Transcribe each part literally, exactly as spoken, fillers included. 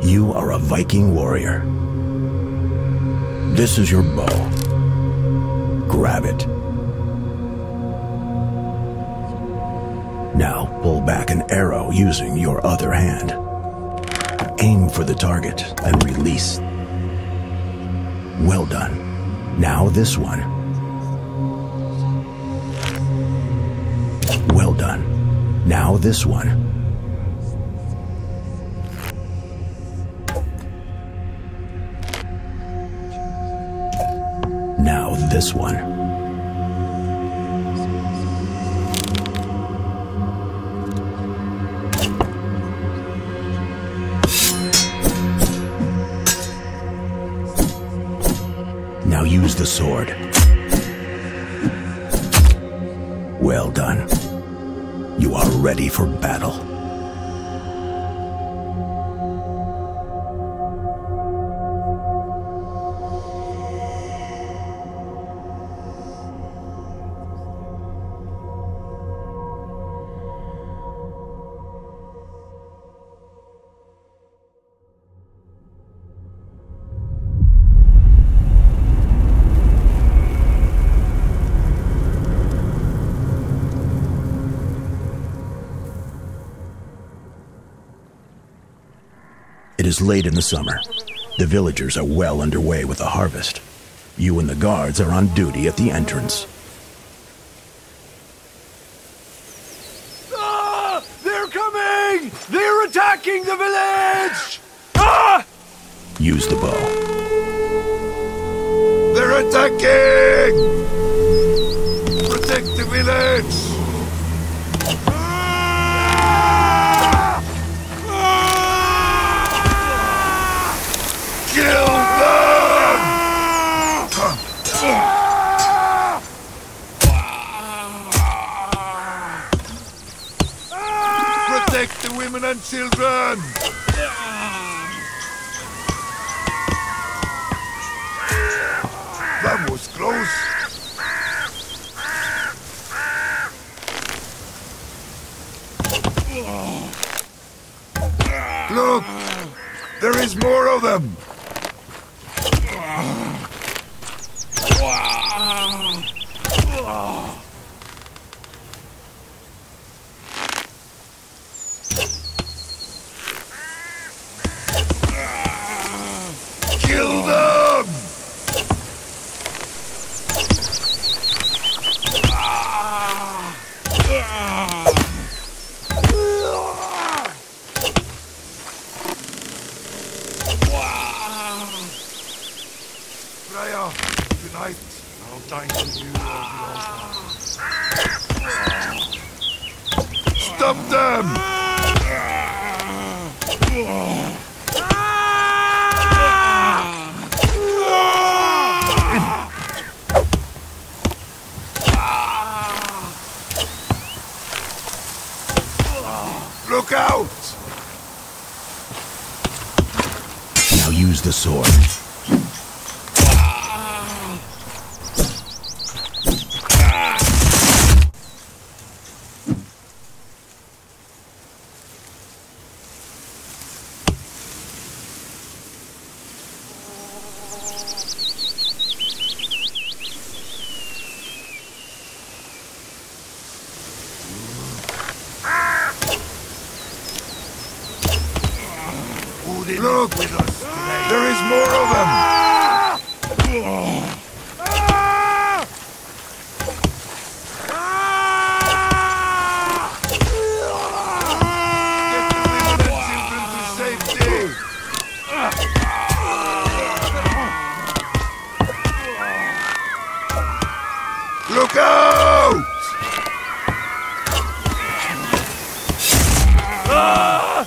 You are a Viking warrior. This is your bow. Grab it. Now pull back an arrow using your other hand. Aim for the target and release. Well done. Now this one. Well done. Now this one. Now this one. Now use the sword. Well done. You are ready for battle. It is late in the summer. The villagers are well underway with the harvest. You and the guards are on duty at the entrance. Ah! They're coming! They're attacking the village! Ah! Use the bow. They're attacking! Protect the village! Kill them! Protect the women and children! That was close. Look! There is more of them! Kill them! Freya, tonight, I'll dine with you Stop them! Look out! Now use the sword. Look! With us today. There is more of them! Get the women and children to safety! Look out! Ah!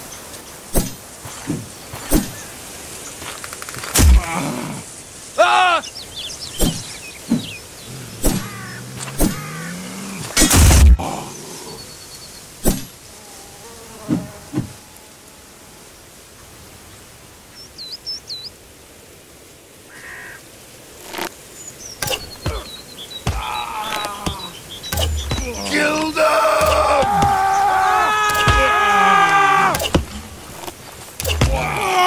Ah! Kill them! Ah!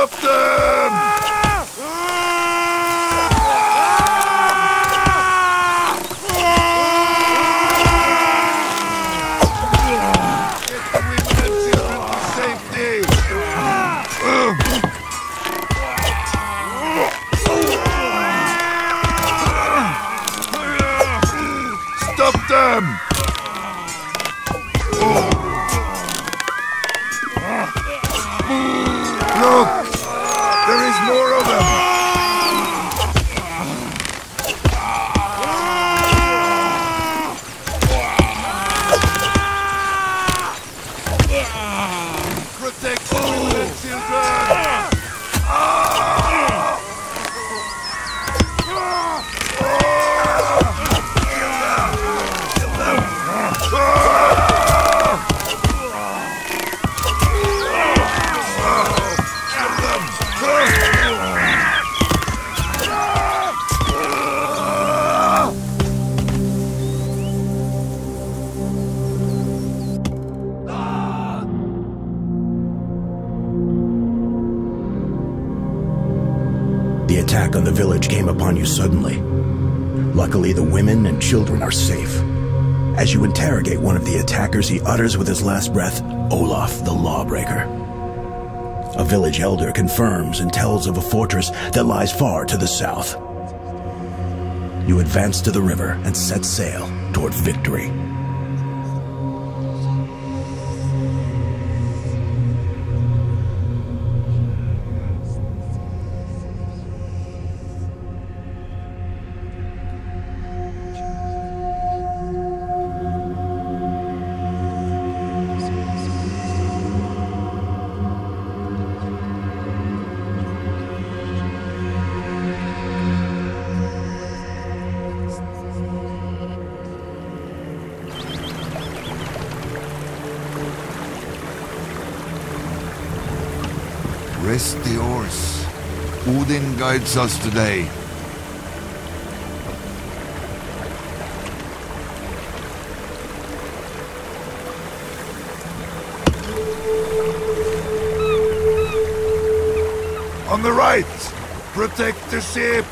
Stop them! Stop them! Look! There is more of them! Protect the women and children! The attack on the village came upon you suddenly. Luckily, the women and children are safe. As you interrogate one of the attackers, he utters with his last breath, "Olaf the Lawbreaker." A village elder confirms and tells of a fortress that lies far to the south. You advance to the river and set sail toward victory. Rest the oars. Odin guides us today. On the right! Protect the ship!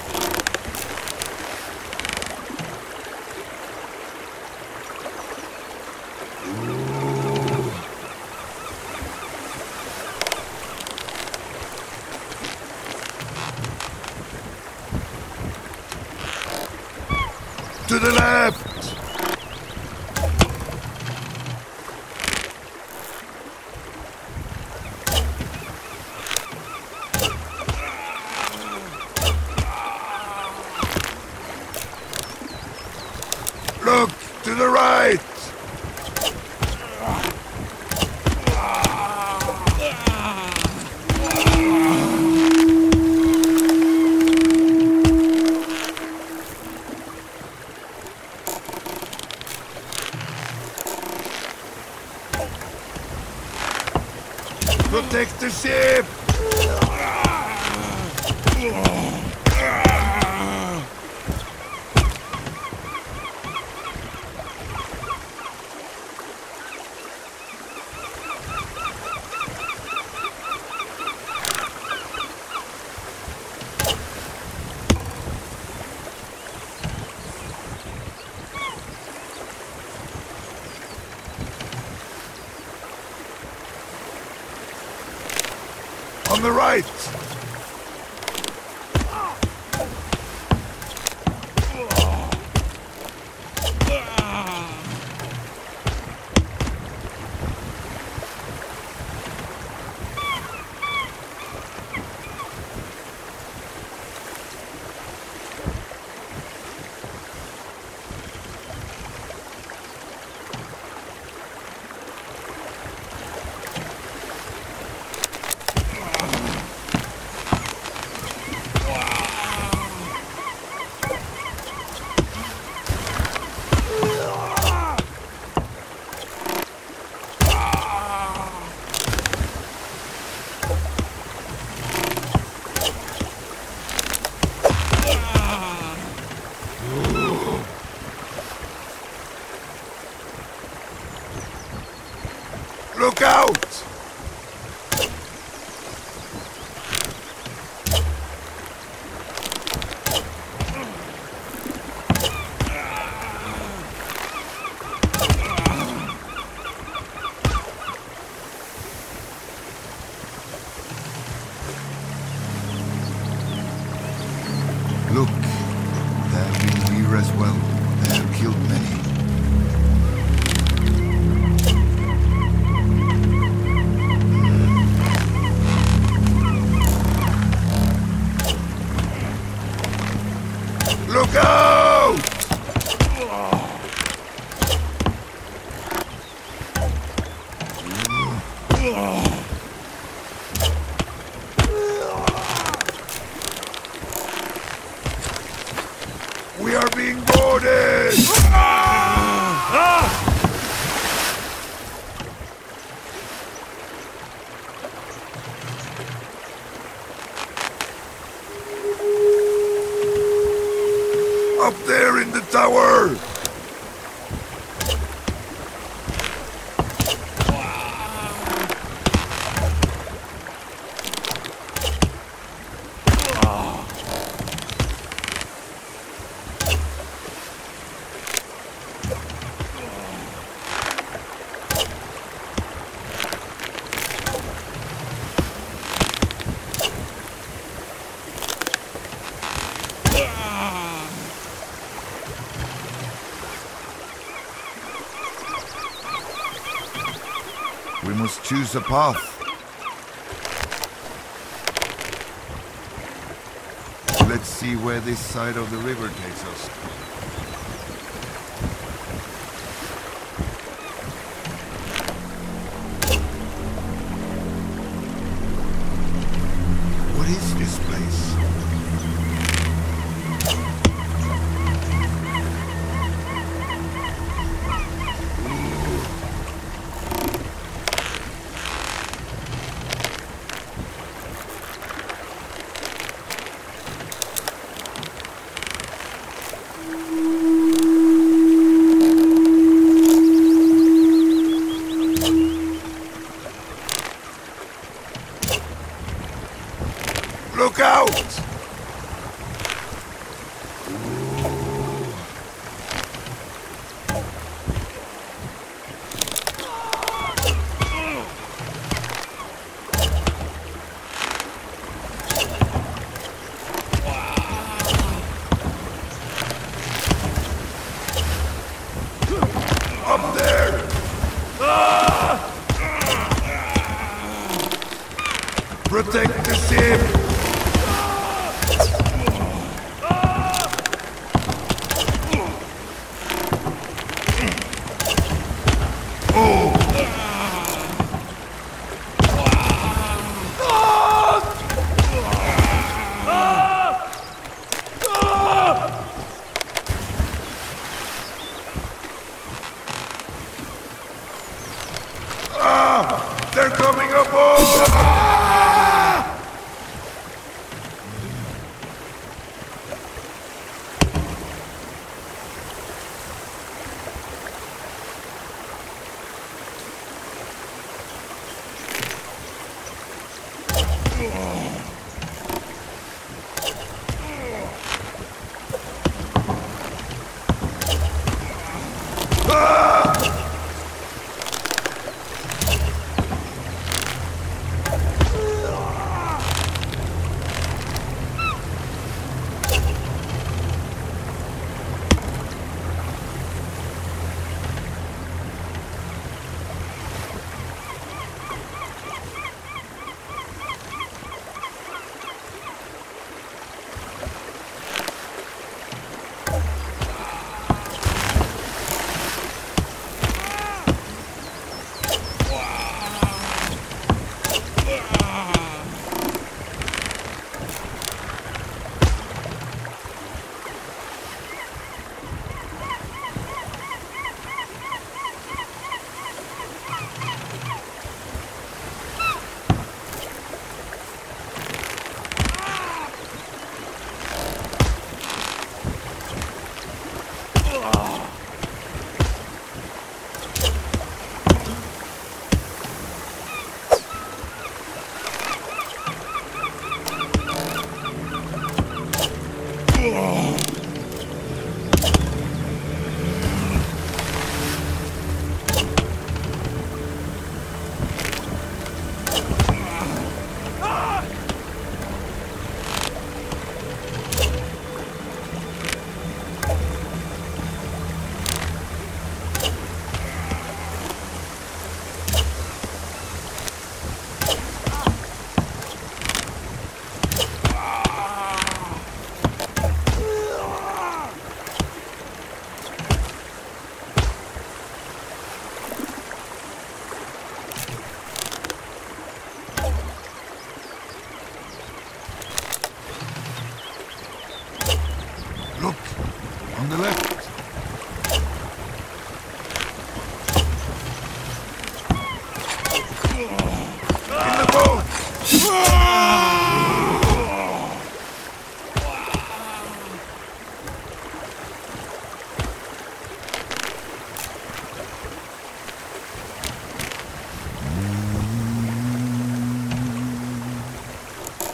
To the left! Look! To the right! Protect the ship! On the right! We are being boarded! Ah! Up there in the tower! We must choose a path. Let's see where this side of the river takes us. What is this place? Look out! Up there! Protect the ship! They're coming aboard!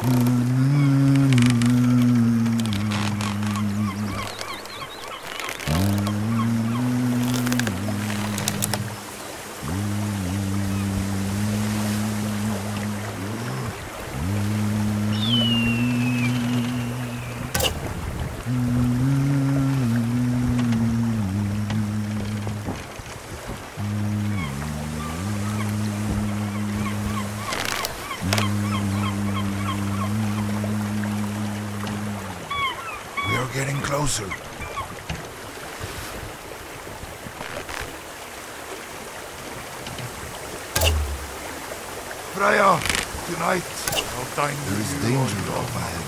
Getting closer. Freya, tonight, no time there is danger overhead.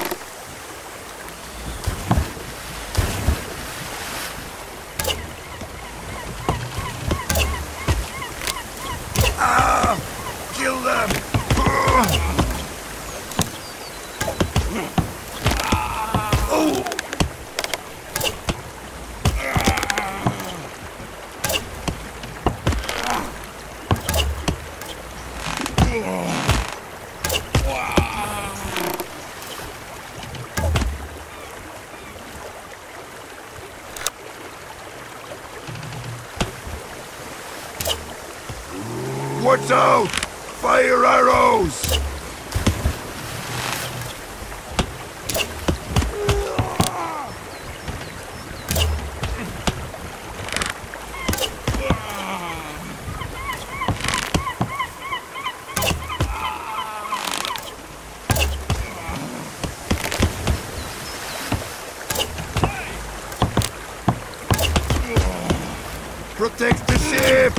Ah! Kill them! Oh! Watch out! Fire arrows! Protect the ship!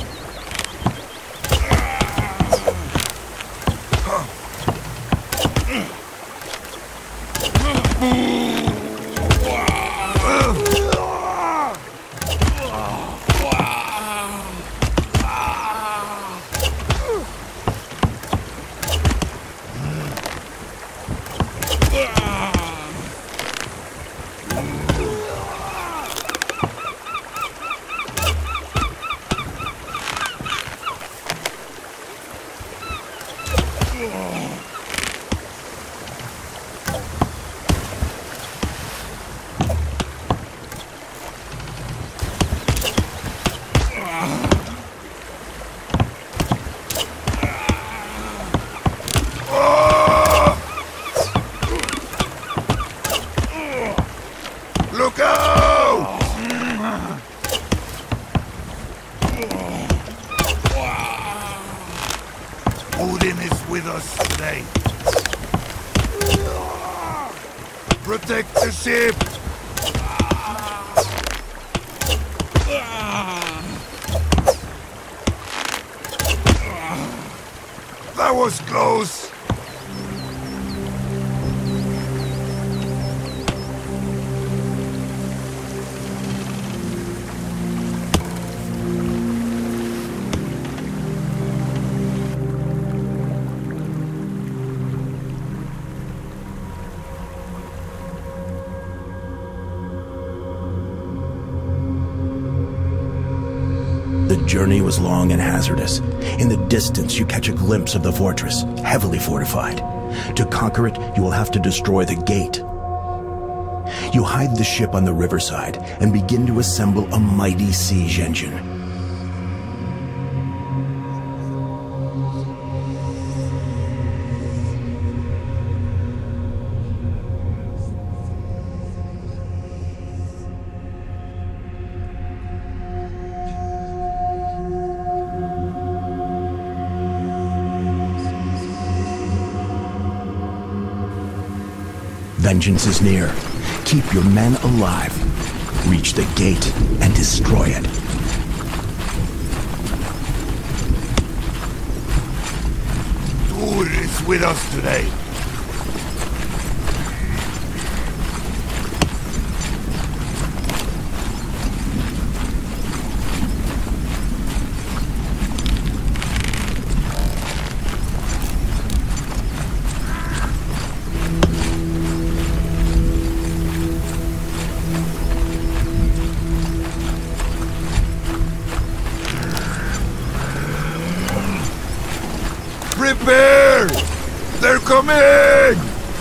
Look out! Odin is with us today. Protect the ship! That was close! The journey was long and hazardous. In the distance, you catch a glimpse of the fortress, heavily fortified. To conquer it, you will have to destroy the gate. You hide the ship on the riverside and begin to assemble a mighty siege engine. Vengeance is near. Keep your men alive. Reach the gate and destroy it. Thor is with us today. Prepare! They're coming!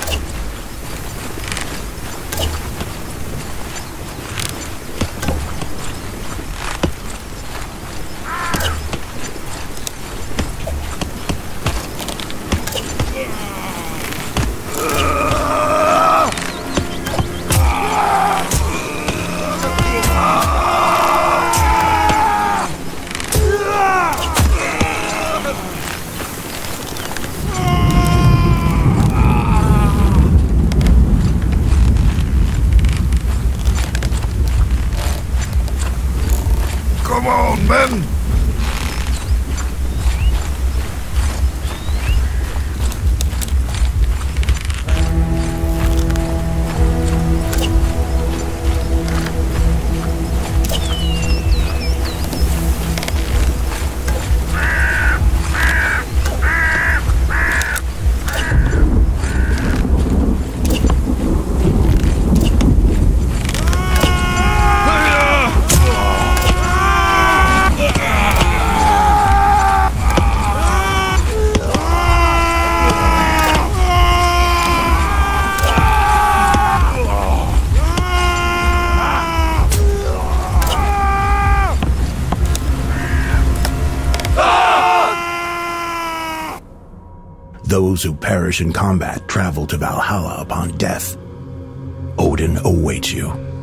Come on, men! Those who perish in combat travel to Valhalla upon death. Odin awaits you.